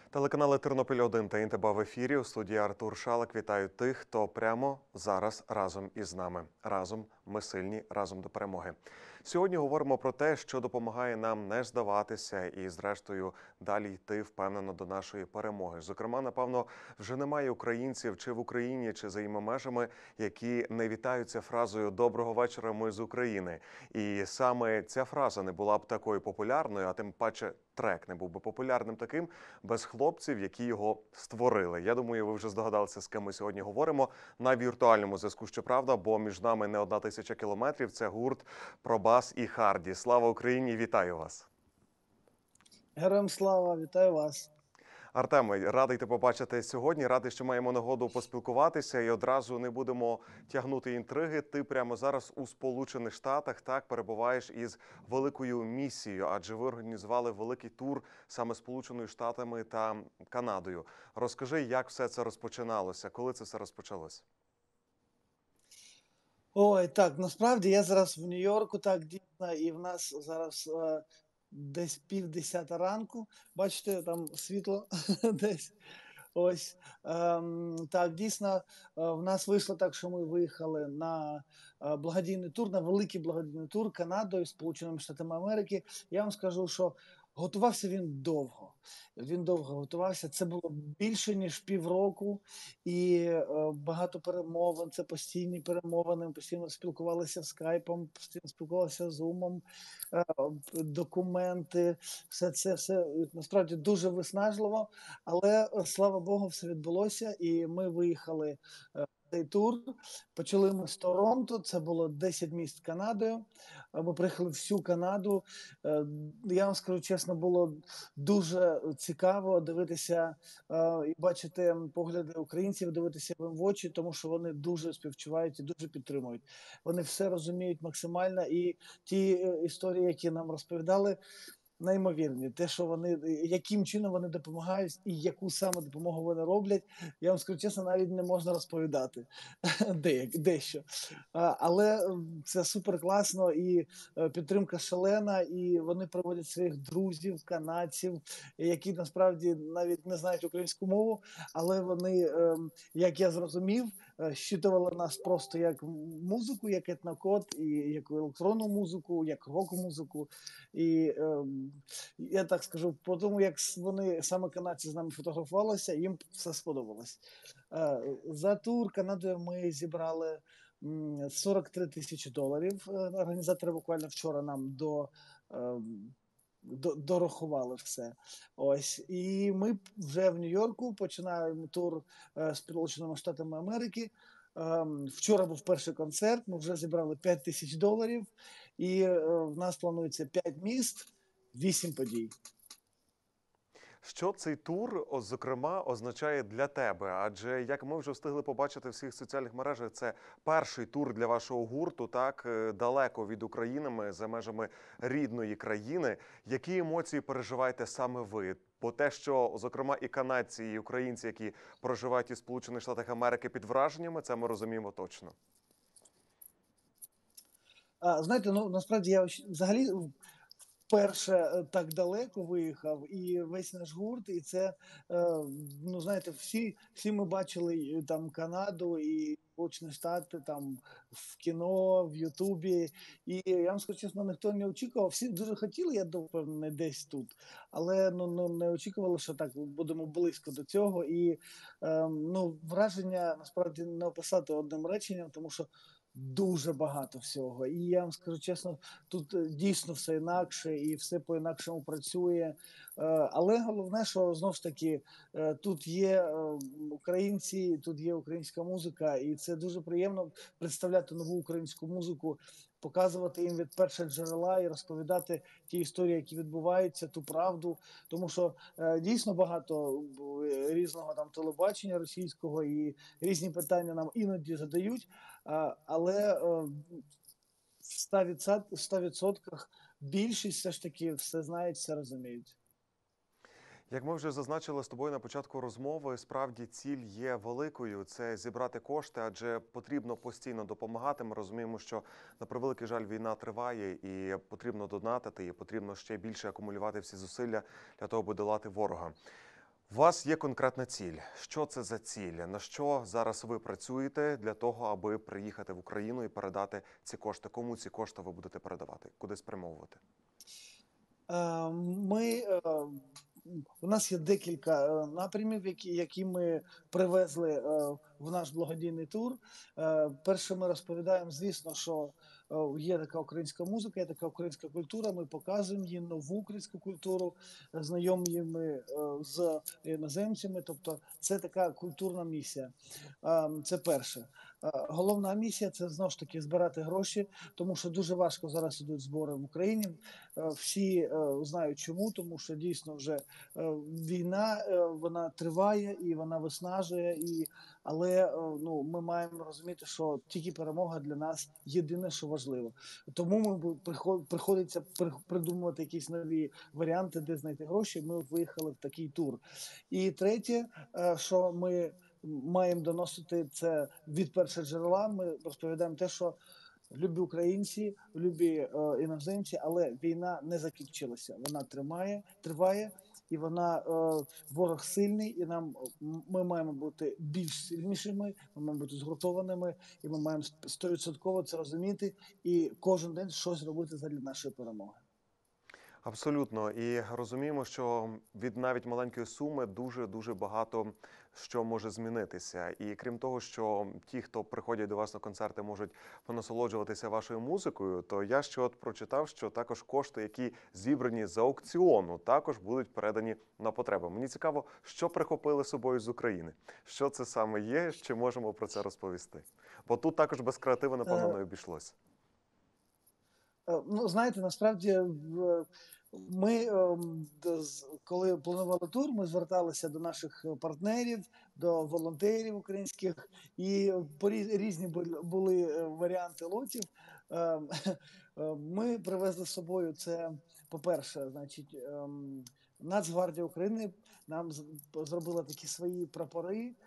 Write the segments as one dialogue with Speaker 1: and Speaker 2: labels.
Speaker 1: Телеканали «Тернопіль-1» та «ІНТБ» в ефірі. У студії Артур Шалик. Вітаю тих, хто прямо зараз разом із нами. Разом ми сильні, разом до перемоги. Сьогодні говоримо про те, що допомагає нам не здаватися і, зрештою, далі йти впевнено до нашої перемоги. Зокрема, напевно, вже немає українців чи в Україні, чи за її межами, які не вітаються фразою «Доброго вечора, ми з України». І саме ця фраза не була б такою популярною, а тим паче трек не був би популярним таким без хлопців, які його створили. Я думаю, ви вже здогадалися, з ким ми сьогодні говоримо. На віртуальному зв'язку, щоправда, бо між нами не 1000 кілометрів. Це гурт «Пробас» і «Харді». Слава Україні! Вітаю вас!
Speaker 2: Героям слава, вітаю вас.
Speaker 1: Артеме, радий тебе побачити сьогодні, радий, що маємо нагоду поспілкуватися і одразу не будемо тягнути інтриги. Ти прямо зараз у Сполучених Штатах, так, перебуваєш із великою місією, адже ви організували великий тур саме Сполученими Штатами та Канадою. Розкажи, як все це розпочиналося, коли це все розпочалося?
Speaker 2: Ой, так, насправді я зараз в Нью-Йорку, так, дійсно, і в нас зараз десь 9:30 ранку. Бачите, там світло десь. Ось, так, дійсно, в нас вийшло так, що ми виїхали на благодійний тур, на великий благодійний тур Канадою, Сполученими Штатами Америки. Я вам скажу, що готувався він довго. Він довго готувався. Це було більше, ніж півроку, і багато перемовин, це постійні перемовини, ми постійно спілкувалися скайпом, постійно спілкувалися зумом, документи, все насправді дуже виснажливо. Але слава Богу, все відбулося, і ми виїхали в цей тур. Почали ми з Торонто, це було 10 міст Канадою. Ми приїхали всю Канаду. Я вам скажу чесно, було дуже цікаво дивитися і бачити погляди українців, дивитися їм в очі, тому що вони дуже співчувають і дуже підтримують. Вони все розуміють максимально, і ті історії, які нам розповідали, неймовірні. Те, що вони, яким чином вони допомагають і яку саме допомогу вони роблять, я вам скажу чесно, навіть не можна розповідати дещо. Але це супер класно, і підтримка шалена, і вони проводять своїх друзів, канадців, які насправді навіть не знають українську мову, але вони, як я зрозумів, щитували нас просто як музику, як етнокод, і як електронну музику, як рок-музику. І я так скажу, по тому, як вони саме канадці з нами фотографувалися, їм все сподобалось. За тур Канадою ми зібрали $43 тисячі. Організатори буквально вчора нам дорахували все. Ось. І ми вже в Нью-Йорку починаємо тур з Сполученими Штатами Америки. Вчора був перший концерт, ми вже зібрали $5 тисяч, і в нас планується 5 міст, 8 подій.
Speaker 1: Що цей тур, зокрема, означає для тебе? Адже, як ми вже встигли побачити в всіх соціальних мережах, це перший тур для вашого гурту, так, далеко від України, за межами рідної країни. Які емоції переживаєте саме ви? Бо те, що, зокрема, і канадці, і українці, які проживають у Сполучених Штатах Америки, під враженнями, це ми розуміємо точно.
Speaker 2: Знаєте, ну, насправді я взагалі вперше так далеко виїхав, і весь наш гурт, і це, ну, знаєте, всі ми бачили там Канаду і Сполучені Штати там в кіно, в Ютубі, і я вам скажу чесно, ніхто не очікував. Всі дуже хотіли, я впевнений, десь тут, але ну, не очікували, що так будемо близько до цього. І ну, враження насправді не описати одним реченням, тому що дуже багато всього. І я вам скажу чесно, тут дійсно все інакше і все по-інакшому працює. Але головне, що знову ж таки тут є українці, тут є українська музика, і це дуже приємно представляти нову українську музику, показувати їм від першого джерела і розповідати ті історії, які відбуваються, ту правду. Тому що дійсно багато різного там телебачення російського і різні питання нам іноді задають, але в 100% більшість все ж таки все знають, все розуміють.
Speaker 1: Як ми вже зазначили з тобою на початку розмови, справді ціль є великою – це зібрати кошти, адже потрібно постійно допомагати. Ми розуміємо, що, на превеликий жаль, війна триває і потрібно донатити, і потрібно ще більше акумулювати всі зусилля для того, аби долати ворога. У вас є конкретна ціль. Що це за ціль? На що зараз ви працюєте для того, аби приїхати в Україну і передати ці кошти? Кому ці кошти ви будете передавати? Куди спрямовувати?
Speaker 2: Ми, у нас є декілька напрямів, які ми привезли в наш благодійний тур. Перше, ми розповідаємо, звісно, що є така українська музика, є така українська культура. Ми показуємо її нову українську культуру, знайомимо з іноземцями. Тобто, це така культурна місія. Це перше. Головна місія це знову ж таки збирати гроші, тому що дуже важко зараз ідуть збори в Україні. Всі знають чому, тому що дійсно вже війна вона триває і вона виснажує, але ну, ми маємо розуміти, що тільки перемога для нас єдине, що важливо. Тому ми приходиться придумувати якісь нові варіанти, де знайти гроші. Ми виїхали в такий тур. І третє, що ми маємо доносити, це від першого джерела. Ми розповідаємо те, що любі українці, любі іноземці, але війна не закінчилася. Вона триває, і вона ворог сильний, і ми маємо бути більш сильнішими, ми маємо бути згуртованими, і ми маємо 100% це розуміти і кожен день щось робити для нашої перемоги.
Speaker 1: Абсолютно. І розуміємо, що від навіть маленької суми дуже багато що може змінитися. І крім того, що ті, хто приходять до вас на концерти, можуть понасолоджуватися вашою музикою, то я ще от прочитав, що також кошти, які зібрані з аукціону, також будуть передані на потреби. Мені цікаво, що прихопили з собою з України? Що це саме є? Чи можемо про це розповісти? Бо тут також без креативу, напевно, не обійшлося.
Speaker 2: Ну, знаєте, насправді ми, коли планували тур, ми зверталися до наших партнерів, до волонтерів українських, і різні були варіанти лотів. Ми привезли з собою це, по-перше, значить, Нацгвардія України нам зробила такі свої прапори,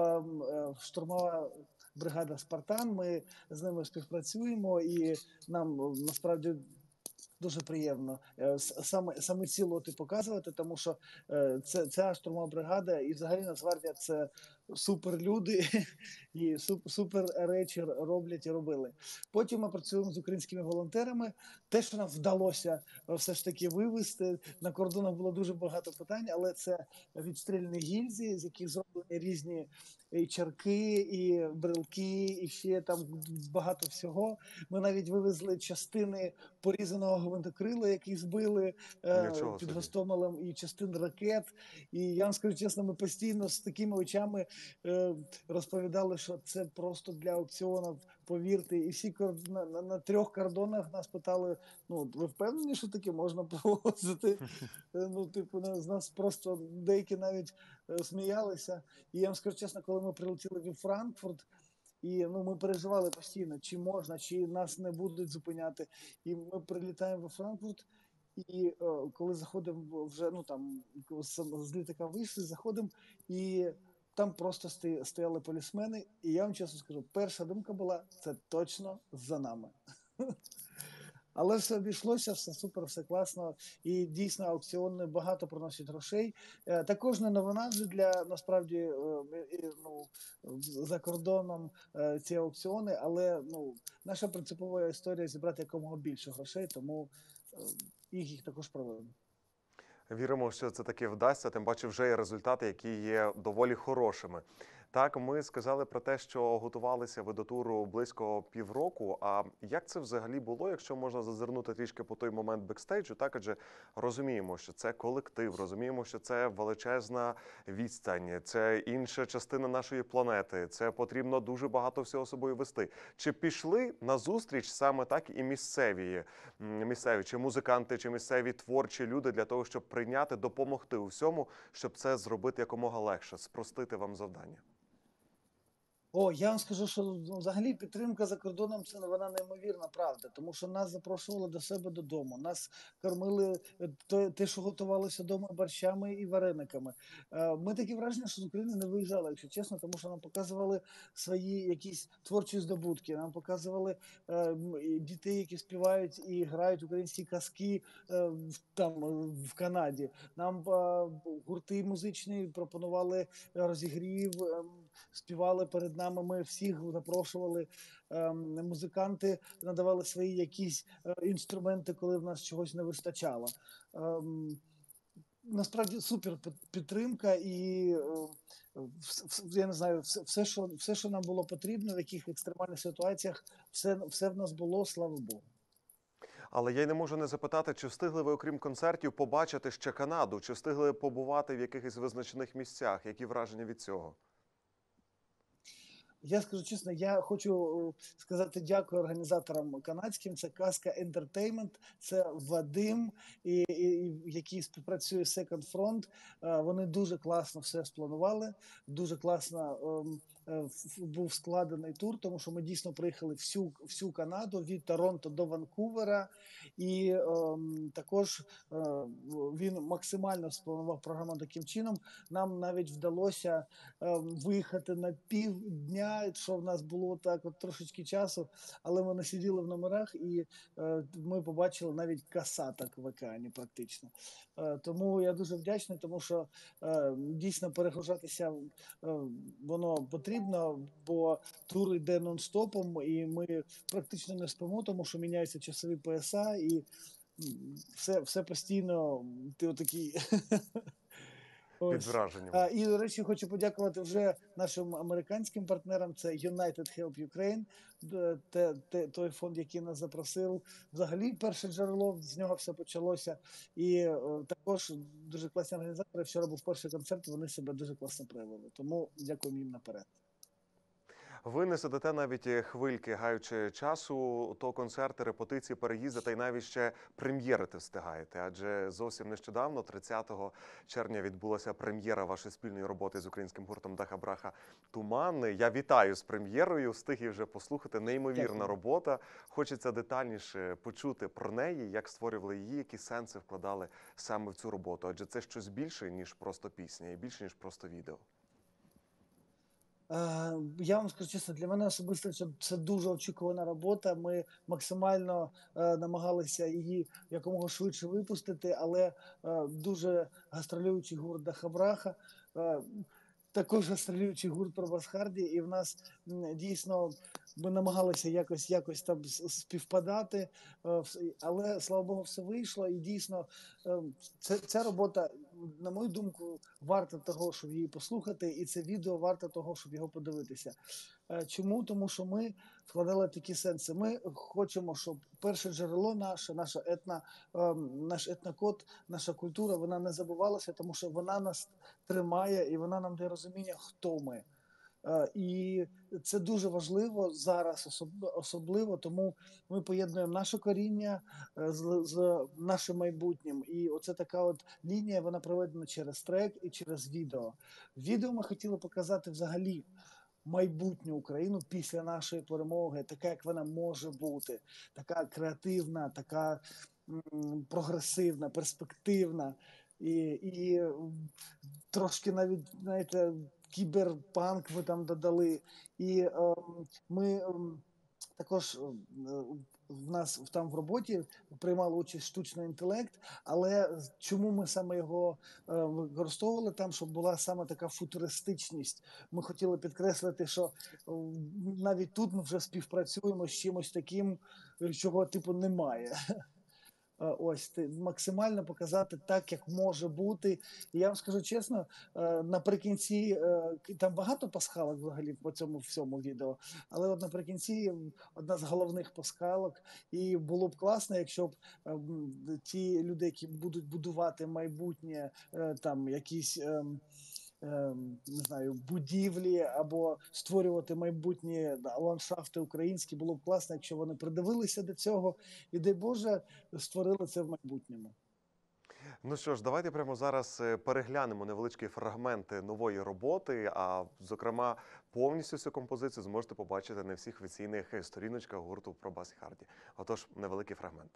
Speaker 2: штурмова бригада «Спартан». Ми з ними співпрацюємо, і нам насправді дуже приємно саме ці лоти показувати, тому що ця штурмова бригада і взагалі Нацгвардія – це суперлюди і супер речі роблять і робили. Потім ми працюємо з українськими волонтерами. Те, що нам вдалося все ж таки вивезти, на кордонах було дуже багато питань, але це відстрільні гільзи, з яких зроблені різні і чарки, і брелки, і ще там багато всього. Ми навіть вивезли частини порізаного гвинтокрила, які збили під Гостомелем, і частин ракет. І я вам скажу чесно, ми постійно з такими очами розповідали, що це просто для аукціонів, повірте. І всі на 3 кордонах нас питали, ну, ви впевнені, що таке можна провозити? Ну, типу, з нас просто деякі навіть сміялися. І я вам скажу чесно, коли ми прилетіли в Франкфурт, і ну, ми переживали постійно, чи можна, чи нас не будуть зупиняти. І ми прилітаємо в Франкфурт, і коли заходимо вже, ну там, з літака вийшли, заходимо, і там просто стояли полісмени. І я вам чесно скажу, перша думка була, це точно за нами. Але все обійшлося, все супер, все класно. І дійсно аукціони багато приносять грошей. Також не новина вже для, насправді, ну, за кордоном ці аукціони, але ну, наша принципова історія зібрати якомога більше грошей, тому їх також проводимо.
Speaker 1: Віримо, що це таки вдасться, тим паче вже є результати, які є доволі хорошими. Так, ми сказали про те, що готувалися ви до туру близько півроку. А як це взагалі було, якщо можна зазирнути трішки по той момент бекстейджу? Так, адже розуміємо, що це колектив, розуміємо, що це величезна відстань, це інша частина нашої планети, це потрібно дуже багато всього собою вести. Чи пішли на зустріч саме так і місцеві, чи музиканти, чи місцеві творчі люди для того, щоб прийняти, допомогти у всьому, щоб це зробити якомога легше, спростити вам завдання?
Speaker 2: О, я вам скажу, що ну, взагалі підтримка за кордоном це вона неймовірна правда, тому що нас запрошували до себе додому. Нас кормили те, що готувалося вдома борщами і варениками. Ми такі враження, що з України не виїжджали, якщо чесно, тому що нам показували свої якісь творчі здобутки. Нам показували і дітей, які співають і грають українські казки в Канаді. Нам гурти музичні пропонували розігрів. Співали перед нами. Ми всіх запрошували. Музиканти надавали свої якісь інструменти, коли в нас чогось не вистачало. Ем, Насправді супер підтримка, і я не знаю, все, що нам було потрібно в яких екстремальних ситуаціях, все в нас було, слава Богу.
Speaker 1: Але я й не можу не запитати, чи встигли ви, окрім концертів, побачити ще Канаду? Чи встигли побувати в якихось визначених місцях? Які враження від цього?
Speaker 2: Я скажу чесно, я хочу сказати дякую організаторам канадським. Це Казка Ентертеймент, це Вадим, який співпрацює з Second Front. Вони дуже класно все спланували, дуже класно був складений тур, тому що ми дійсно приїхали всю Канаду від Торонто до Ванкувера, і також він максимально спланував програму таким чином. Нам навіть вдалося виїхати на півдня, що в нас було так от трошечки часу, але ми не сиділи в номерах, і ми побачили навіть касаток в океані практично. Тому я дуже вдячний, тому що дійсно перегружатися воно потрібно, бо тур йде нон-стопом, і ми практично не спимо, тому що міняються часові пояса, і все постійно ти отакий.
Speaker 1: Під
Speaker 2: Ось.
Speaker 1: враженнями.
Speaker 2: І, до речі, хочу подякувати вже нашим американським партнерам. Це United Help Ukraine, той фонд, який нас запросив. Взагалі, перше джерело, з нього все почалося. І також дуже класні організатори. Вчора був перший концерт, вони себе дуже класно проявили. Тому дякуємо їм наперед.
Speaker 1: Ви не сидите навіть хвильки, гаючи часу, то концерти, репетиції, переїзди, та й навіть ще прем'єрити встигаєте. Адже зовсім нещодавно, 30 червня, відбулася прем'єра вашої спільної роботи з українським гуртом Даха Браха «Туман». Я вітаю з прем'єрою, встиг її вже послухати. Неймовірна
Speaker 2: Дякую.
Speaker 1: робота. Хочеться детальніше почути про неї, як створювали її, які сенси вкладали саме в цю роботу. Адже це щось більше, ніж просто пісня, і більше, ніж просто відео.
Speaker 2: Я вам скажу чесно, для мене особисто це дуже очікувана робота. Ми максимально намагалися її якомога швидше випустити, але дуже гастролюючий гурт Даха-Браха, також гастролюючий гурт Пробасхарді, і в нас дійсно ми намагалися якось там співпадати, але слава Богу, все вийшло. І дійсно ця робота, на мою думку, варта того, щоб її послухати, і це відео варте того, щоб його подивитися. Чому? Тому що ми вкладали такі сенси. Ми хочемо, щоб перше джерело наш етнокод, наша культура, вона не забувалася, тому що вона нас тримає і вона нам дає розуміння, хто ми. І це дуже важливо зараз, особливо, тому ми поєднуємо наше коріння з нашим майбутнім. І оце така от лінія, вона проведена через трек і через відео. В відео ми хотіли показати взагалі майбутню Україну після нашої перемоги, така, як вона може бути, така креативна, така прогресивна, перспективна і трошки навіть, знаєте, кіберпанк ви там додали. І ми також в нас там в роботі приймали участь штучний інтелект, але чому ми саме його використовували там, щоб була саме така футуристичність. Ми хотіли підкреслити, що навіть тут ми вже співпрацюємо з чимось таким, чого типу немає. Ось максимально показати так, як може бути. І я вам скажу чесно, наприкінці там багато пасхалок взагалі по цьому всьому відео, але от наприкінці одна з головних пасхалок, і було б класно, якщо б ті люди, які будуть будувати майбутнє, там якісь не знаю, будівлі або створювати майбутні ландшафти українські, було б класно, якщо вони придивилися до цього і, дай Боже, створили це в майбутньому.
Speaker 1: Ну що ж, давайте прямо зараз переглянемо невеличкі фрагменти нової роботи, а зокрема повністю цю композицію зможете побачити на всіх офіційних сторіночках гурту «Пробас і Харді». Отож, невеликий фрагмент.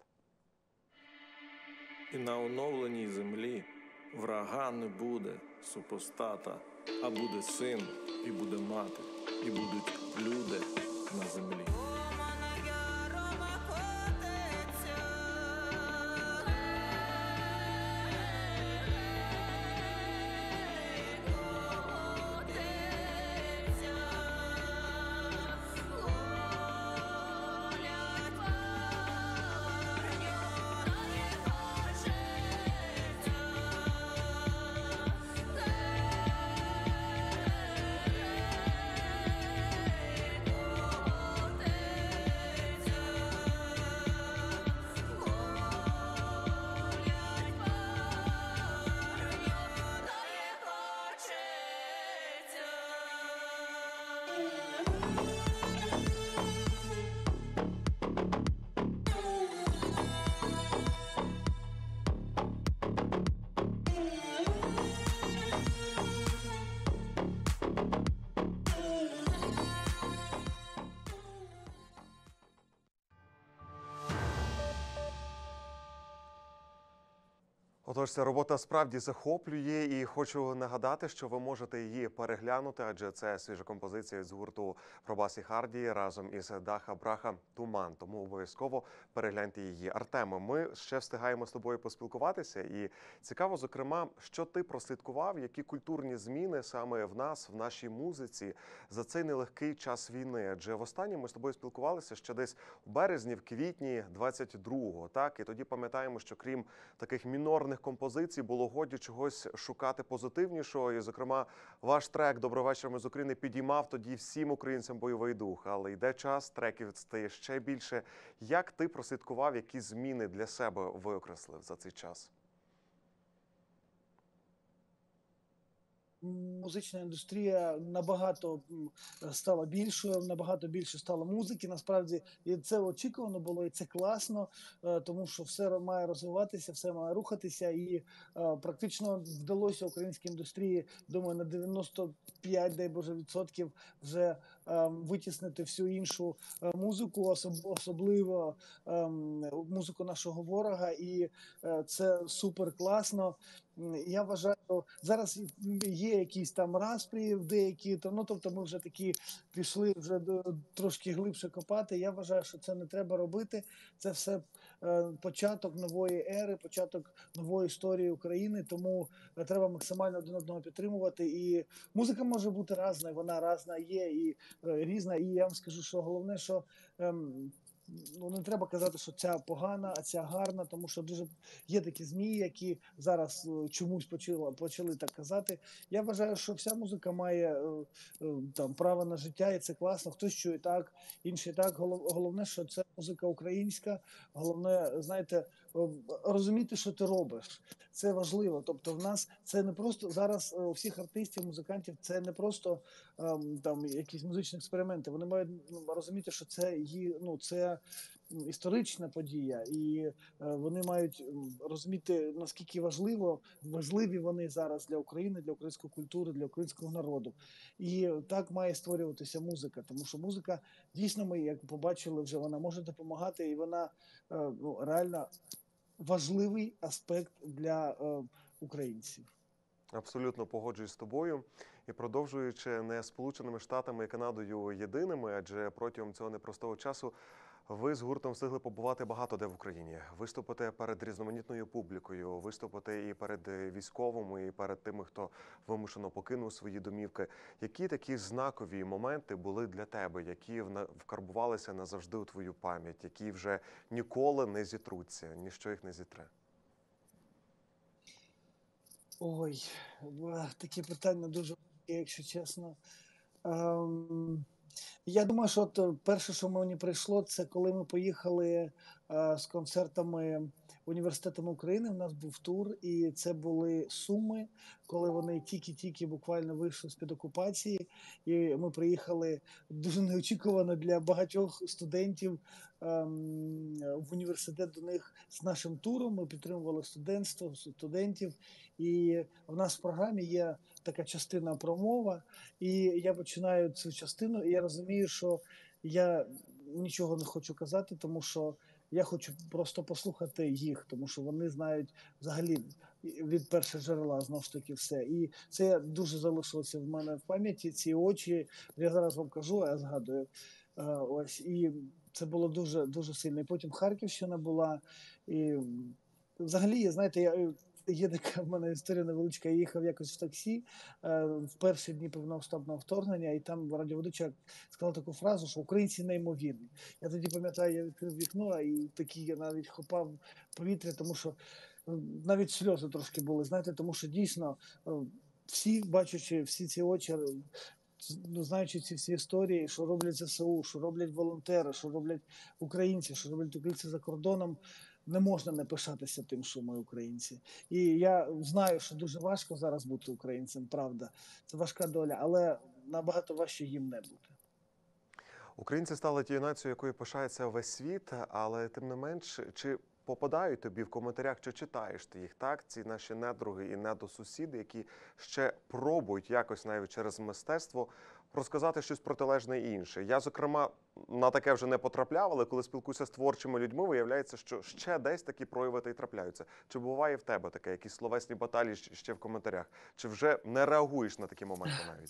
Speaker 3: І на оновленій землі врага не буде супостата, а буде син, і буде мати, і будуть люди на землі.
Speaker 1: Отож, ця робота справді захоплює, і хочу нагадати, що ви можете її переглянути, адже це свіжа композиція з гурту «Пробас і Харді» разом із Даха Браха «Туман». Тому обов'язково перегляньте її. Артеме, ми ще встигаємо з тобою поспілкуватися, і цікаво, зокрема, що ти прослідкував, які культурні зміни саме в нас, в нашій музиці за цей нелегкий час війни. Адже востаннє ми з тобою спілкувалися ще десь в березні, в квітні 22-го, так? І тоді пам'ятаємо, що крім таких мінорних композицій було годі чогось шукати позитивнішого. І, зокрема, ваш трек «Доброго вечора, ми з України» підіймав тоді всім українцям бойовий дух. Але йде час, треків стає ще більше. Як ти прослідкував, які зміни для себе викреслив за цей час?
Speaker 2: Музична індустрія набагато стала більшою, набагато більше стало музики. Насправді, і це очікувано було, і це класно, тому що все має розвиватися, все має рухатися, і практично вдалося українській індустрії, думаю, на 95, дай Боже, відсотків вже витіснити всю іншу музику, особливо музику нашого ворога, і це супер класно. Я вважаю, зараз є якісь там распрі, деякі, ну, тобто ми вже такі пішли вже трошки глибше копати. Я вважаю, що це не треба робити. Це все початок нової ери, початок нової історії України, тому треба максимально один одного підтримувати. І музика може бути різна, вона різна є і різна. І я вам скажу, що головне, що ну, не треба казати, що ця погана, а ця гарна, тому що дуже є такі ЗМІ, які зараз чомусь почали так казати. Я вважаю, що вся музика має там право на життя, і це класно. Хтось чує так, інший так. Головне, що це музика українська. Головне, знаєте, розуміти, що ти робиш. Це важливо. Тобто, в нас це не просто зараз у всіх артистів, музикантів, це не просто там якісь музичні експерименти. Вони мають розуміти, що це це історична подія, і вони мають розуміти, наскільки важливі вони зараз для України, для української культури, для українського народу. І так має створюватися музика, тому що музика, дійсно, ми, як побачили вже, вона може допомагати, і вона реально важливий аспект для українців.
Speaker 1: Абсолютно погоджуюсь з тобою. І продовжуючи не Сполученими Штатами і Канадою єдиними, адже протягом цього непростого часу ви з гуртом встигли побувати багато де в Україні. Виступити перед різноманітною публікою, виступити і перед військовими, і перед тими, хто вимушено покинув свої домівки. Які такі знакові моменти були для тебе, які вкарбувалися назавжди у твою пам'ять, які вже ніколи не зітруться, ніщо їх не зітре?
Speaker 2: Ой, такі питання дуже важкі, якщо чесно. Я думаю, що перше, що мені прийшло, це коли ми поїхали з концертами університетами України. У нас був тур, і це були Суми, коли вони тільки-тільки буквально вийшли з-під окупації. І ми приїхали дуже неочікувано для багатьох студентів в університет до них з нашим туром. Ми підтримували студентство, студентів. І в нас в програмі є така частина промова. І я починаю цю частину, і я розумію, що я нічого не хочу казати, тому що я хочу просто послухати їх, тому що вони знають взагалі від першого джерела знову ж таки все. І це дуже залишилося в мене в пам'яті. Ці очі, я зараз вам кажу, а я згадую. Ось і це було дуже дуже сильно. І потім Харківщина була. І взагалі, знаєте, є така в мене історія невеличка. Я їхав якось в таксі в перші дні повномасштабного вторгнення, і там радіоведуча сказала таку фразу, що українці неймовірні. Я тоді пам'ятаю, я відкрив вікно і такі я навіть хопав повітря, тому що навіть сльози трошки були, знаєте, тому що дійсно всі, бачачи всі ці очі, ну, знаючи ці всі історії, що роблять ЗСУ, що роблять волонтери, що роблять українці, що роблять українці за кордоном, не можна не пишатися тим, що ми українці. І я знаю, що дуже важко зараз бути українцем, правда. Це важка доля, але набагато важче їм не бути.
Speaker 1: Українці стали тією нацією, якою пишається весь світ, але тим не менш, чи попадають тобі в коментарях, чи читаєш ти їх, так? Ці наші недруги і недосусіди, які ще пробують якось навіть через мистецтво розказати щось протилежне і інше. Я, зокрема, на таке вже не потрапляв, але коли спілкуюся з творчими людьми, виявляється, що ще десь такі прояви та й трапляються. Чи буває в тебе таке, якісь словесні баталії ще в коментарях? Чи вже не реагуєш на такі моменти навіть?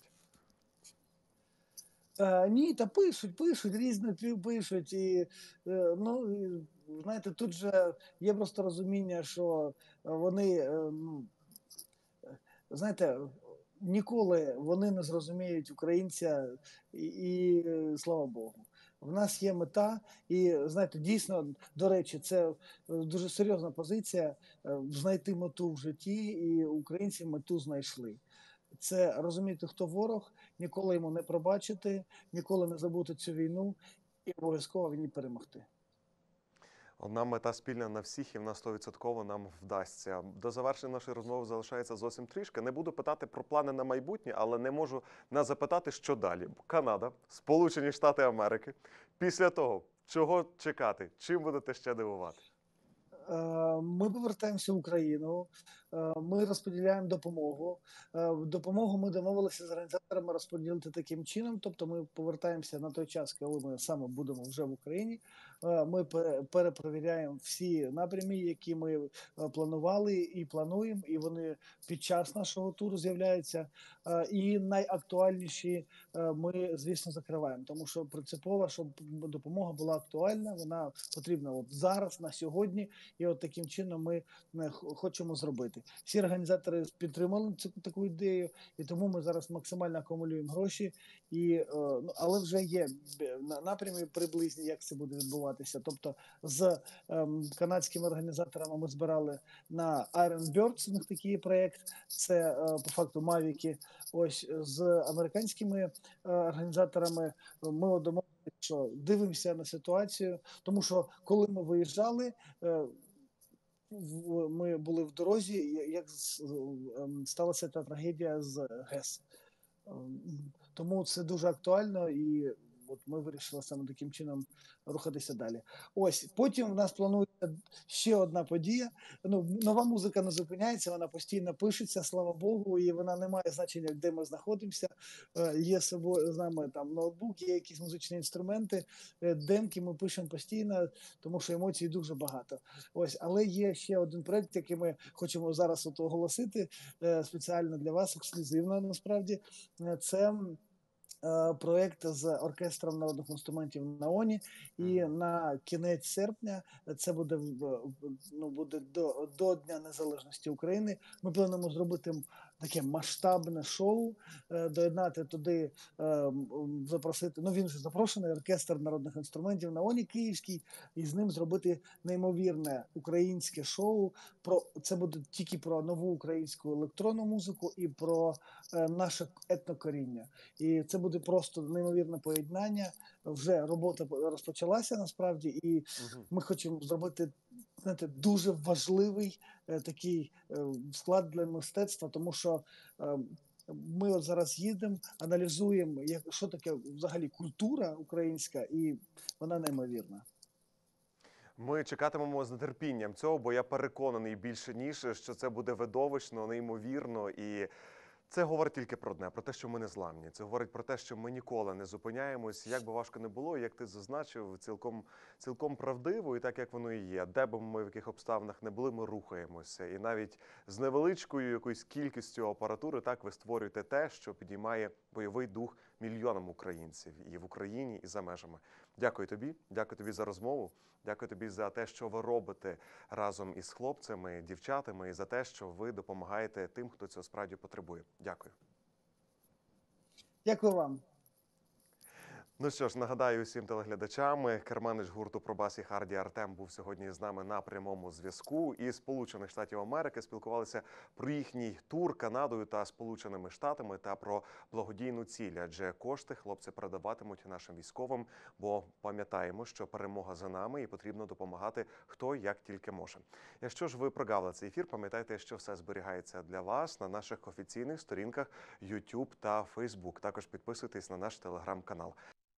Speaker 2: Ні, та пишуть, різне пишуть. І, ну, і, знаєте, тут же є просто розуміння, що вони, ну, знаєте, ніколи вони не зрозуміють українця, слава Богу. В нас є мета, і знаєте, дійсно, до речі, це дуже серйозна позиція знайти мету в житті, і українці мету знайшли. Це розуміти, хто ворог, ніколи йому не пробачити, ніколи не забути цю війну і обов'язково в ній перемогти.
Speaker 1: Одна мета спільна на всіх, і вона 100% нам вдасться. До завершення нашої розмови залишається зовсім трішки. Не буду питати про плани на майбутнє, але не можу не запитати, що далі. Канада, Сполучені Штати Америки. Після того, чого чекати? Чим будете ще дивувати?
Speaker 2: Ми повертаємося в Україну, ми розподіляємо допомогу. Допомогу ми домовилися з організаторами розподілити таким чином, тобто ми повертаємося на той час, коли ми саме будемо вже в Україні. Ми перепровіряємо всі напрями, які ми планували і плануємо, і вони під час нашого туру з'являються. І найактуальніші ми, звісно, закриваємо, тому що принципово, щоб допомога була актуальна, вона потрібна от зараз, на сьогодні. І от таким чином ми хочемо зробити. Всі організатори підтримали цю таку ідею, і тому ми зараз максимально акумулюємо гроші. Але вже є напрями приблизні, як це буде відбуватися. Тобто з канадськими організаторами ми збирали на Iron Birds, у них такий проєкт, це по факту Мавіки. Ось з американськими організаторами ми домовилися, що дивимося на ситуацію, тому що коли ми виїжджали, ми були в дорозі, як сталася та трагедія з ГЕС. Тому це дуже актуально, і от ми вирішили саме таким чином рухатися далі. Ось, потім в нас планується ще одна подія. Ну, нова музика не зупиняється, вона постійно пишеться, слава Богу, і вона не має значення, де ми знаходимося. Є з собою з нами там ноутбук, є якісь музичні інструменти, демки ми пишемо постійно, тому що емоцій дуже багато. Ось, але є ще один проект, який ми хочемо зараз от оголосити спеціально для вас, ексклюзивно насправді. Це проєкт з оркестром народних інструментів на ОНІ, і на кінець серпня, це буде до Дня Незалежності України, ми плануємо зробити таке масштабне шоу, доєднати туди, запросити, ну він вже запрошений, оркестр народних інструментів на ОНІ Київський, і з ним зробити неймовірне українське шоу. Це буде тільки про нову українську електронну музику і про наше етнокоріння. І це буде просто неймовірне поєднання. Вже робота розпочалася насправді, і ми хочемо зробити, знаєте, дуже важливий такий склад для мистецтва, тому що ми от зараз їдемо, аналізуємо, що таке взагалі культура українська, і вона неймовірна.
Speaker 1: Ми чекатимемо з нетерпінням цього, бо я переконаний більше ніж, що це буде видовищно, неймовірно і це говорить тільки про одне, про те, що ми не зламні. Це говорить про те, що ми ніколи не зупиняємось, як би важко не було, як ти зазначив, цілком правдиво і так, як воно і є. Де б ми в яких обставинах не були, ми рухаємося. І навіть з невеличкою якоюсь кількістю апаратури так ви створюєте те, що підіймає бойовий дух мільйонам українців і в Україні, і за межами. Дякую тобі за розмову. Дякую тобі за те, що ви робите разом із хлопцями, дівчатами, і за те, що ви допомагаєте тим, хто цього справді потребує. Дякую.
Speaker 2: Дякую вам.
Speaker 1: Ну що ж, нагадаю усім телеглядачам, керманич гурту «Пробас» і Харді Артем був сьогодні з нами на прямому зв'язку. Із Сполучених Штатів Америки спілкувалися про їхній тур Канадою та Сполученими Штатами та про благодійну ціль, адже кошти хлопці передаватимуть нашим військовим, бо пам'ятаємо, що перемога за нами і потрібно допомагати хто як тільки може. Якщо ж ви прогавили цей ефір, пам'ятайте, що все зберігається для вас на наших офіційних сторінках YouTube та Facebook. Також підписуйтесь на наш телеграм-канал.